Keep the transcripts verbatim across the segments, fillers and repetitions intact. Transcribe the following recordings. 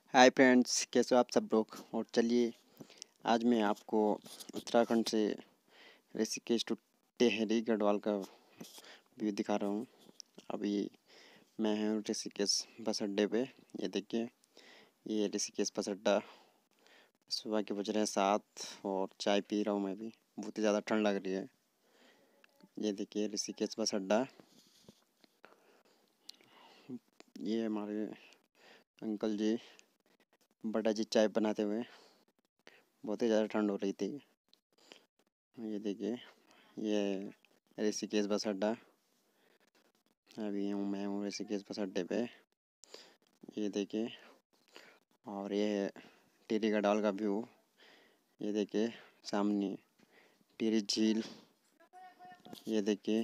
Hi friends, कैसे हो आप सब लोग। और चलिए आज मैं आपको उत्तराखंड से ऋषिकेश टू टिहरी गढ़वाल का व्यू दिखा रहा हूँ। अभी मैं हूँ ऋषिकेश बस अड्डे पे। ये देखिए, ये ऋषिकेश बस अड्डा। सुबह के बज रहे हैं सात और चाय पी रहा हूँ मैं भी। बहुत ही ज़्यादा ठंड लग रही है। ये देखिए ऋषिकेश बस अड्डा। ये हमारे अंकल जी बड़ा जी चाय बनाते हुए। बहुत ही ज़्यादा ठंड हो रही थी। ये देखिए, ये ऋषिकेश बस अड्डा। अभी हूँ मैं हूँ ऋषिकेश बस अड्डे पे। ये देखिए, और ये है टिहरी गढ़वाल का व्यू। ये देखिए सामने टिहरी झील। ये देखिए,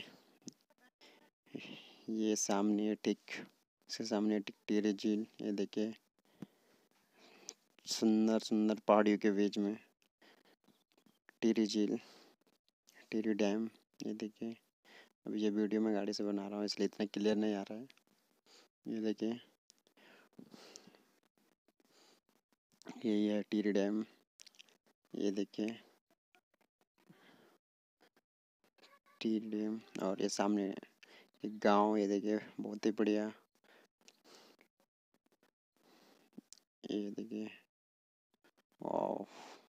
ये सामने ठीक से सामने टिक टिहरी झील। ये देखिए सुंदर सुंदर पहाड़ियों के बीच में टिहरी झील, टिहरी डैम। ये देखिए, अभी ये वीडियो मैं गाड़ी से बना रहा हूँ इसलिए इतना क्लियर नहीं आ रहा है। ये देखिए, यही है टिहरी डैम। ये देखिए टिहरी डैम। और ये सामने एक गांव। ये देखिए बहुत ही बढ़िया। ये देखिए, वाह।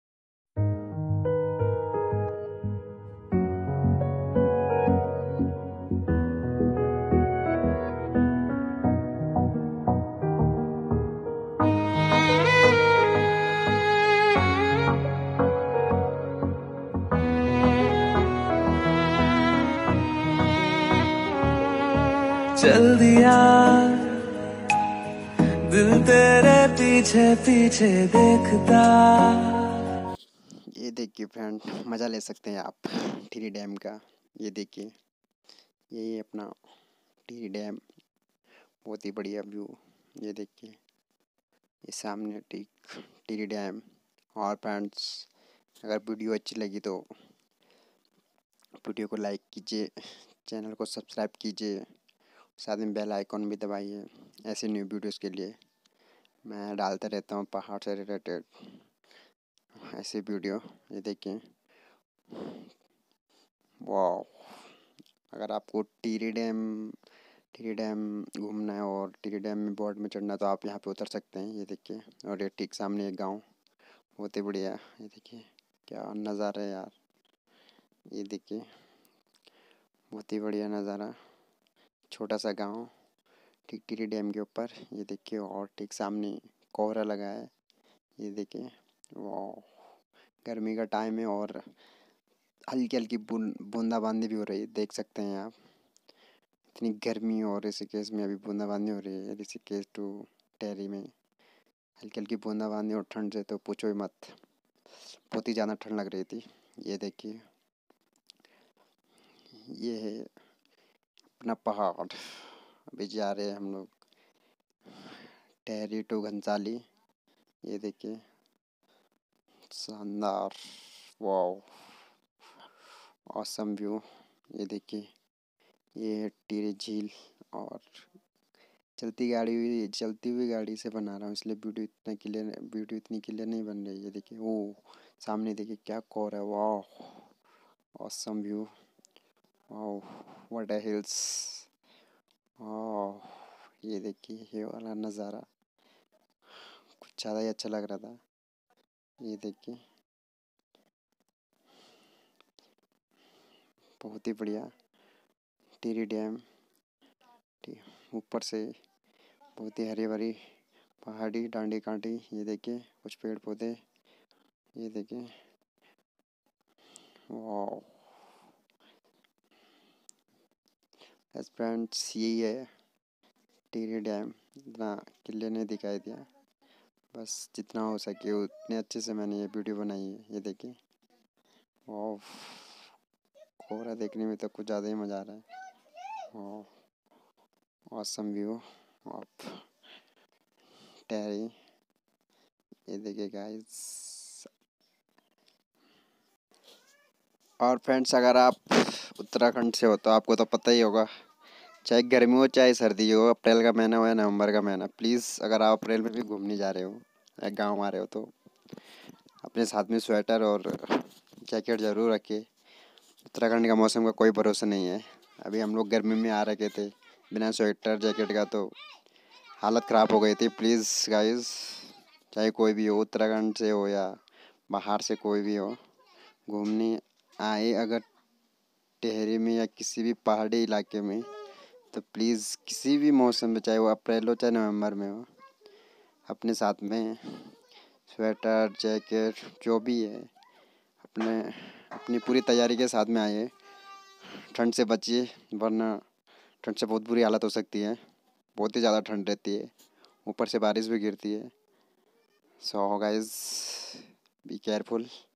चल दिया दिल तेरे पीछे पीछे देखता। ये देखिए फ्रेंड, मज़ा ले सकते हैं आप टिहरी डैम का। ये देखिए, यही अपना टिहरी डैम। बहुत ही बढ़िया व्यू। ये देखिए, ये सामने ठीक टिहरी डैम। और फ्रेंड्स, अगर वीडियो अच्छी लगी तो वीडियो को लाइक कीजिए, चैनल को सब्सक्राइब कीजिए, साथ में बेल आइकॉन भी दबाइए। ऐसे न्यू वीडियोस के लिए मैं डालते रहता हूँ पहाड़ से रिलेटेड ऐसे वीडियो। ये देखिए, वाह। अगर आपको टिहरी डैम टिहरी डैम घूमना है और टिहरी डैम में बोट में चढ़ना है तो आप यहाँ पे उतर सकते हैं। ये देखिए, और ये ठीक सामने एक गांव। बहुत ही बढ़िया। ये देखिए क्या नज़ारा है यार। ये देखिए बहुत ही बढ़िया नज़ारा। छोटा सा गांव ठीक टिहरी डैम के ऊपर। ये देखिए, और ठीक सामने कोहरा लगा है। ये देखिए, वाह। गर्मी का टाइम है और हल्की हल्की बूंद बूंदाबांदी भी हो रही है, देख सकते हैं आप। इतनी गर्मी और ऋषिकेश में अभी बूंदाबांदी हो रही है। ऋषिकेश टू टिहरी में हल्की हल्की बूंदाबांदी और ठंड से तो पूछो ही मत। बहुत ही ज़्यादा ठंड लग रही थी। ये देखिए, ये है अपना पहाड़। अभी जा रहे हैं हम लोग टिहरी टू घनसाली। ये देखिए शानदार, वाओ, ऑसम व्यू। ये देखिए, ये है टिहरी झील। और चलती गाड़ी हुई चलती हुई गाड़ी से बना रहा हूँ इसलिए वीडियो इतना क्लियर वीडियो इतनी क्लियर नहीं बन रही है। ये देखिए, वो सामने देखिए क्या कोहरा है। वाह, ऑसम व्यू। वाह, व्हाट अ हिल्स। ओह, ये देखिए ये वाला नज़ारा कुछ ज़्यादा ही अच्छा लग रहा था। ये देखिए बहुत ही बढ़िया टिहरी डैम। ऊपर से बहुत ही हरी भरी पहाड़ी डांडी कांटी। ये देखिए कुछ पेड़ पौधे। ये देखिए, वाह। बस फ्रेंड्स, यही है टिहरी डैम। इतना क्लियर नहीं दिखाई दिया, बस जितना हो सके उतने अच्छे से मैंने ये वीडियो बनाई है। ये देखिए, वाह, कोहरा देखने में तो कुछ ज़्यादा ही मज़ा आ रहा है। वाह, ऑसम व्यू ऑफ टिहरी। ये देखिए गाइस। और फ्रेंड्स, अगर आप उत्तराखंड से हो तो आपको तो पता ही होगा चाहे गर्मी हो चाहे सर्दी हो, अप्रैल का महीना हो या नवंबर का महीना, प्लीज़ अगर आप अप्रैल में भी घूमने जा रहे हो या गाँव आ रहे हो तो अपने साथ में स्वेटर और जैकेट ज़रूर रखिए। उत्तराखंड का मौसम का कोई भरोसा नहीं है। अभी हम लोग गर्मी में आ रखे थे बिना स्वेटर जैकेट का, तो हालत ख़राब हो गई थी। प्लीज़ गाइस, चाहे कोई भी हो, उत्तराखंड से हो या बाहर से कोई भी हो, घूमने आए अगर टेहरी में या किसी भी पहाड़ी इलाके में, तो प्लीज़ किसी भी मौसम में, चाहे वो अप्रैल हो चाहे नवंबर में हो, अपने साथ में स्वेटर जैकेट जो भी है अपने अपनी पूरी तैयारी के साथ में आइए। ठंड से बचिए, वरना ठंड से बहुत बुरी हालत हो सकती है। बहुत ही ज़्यादा ठंड रहती है, ऊपर से बारिश भी गिरती है। So guys, be careful.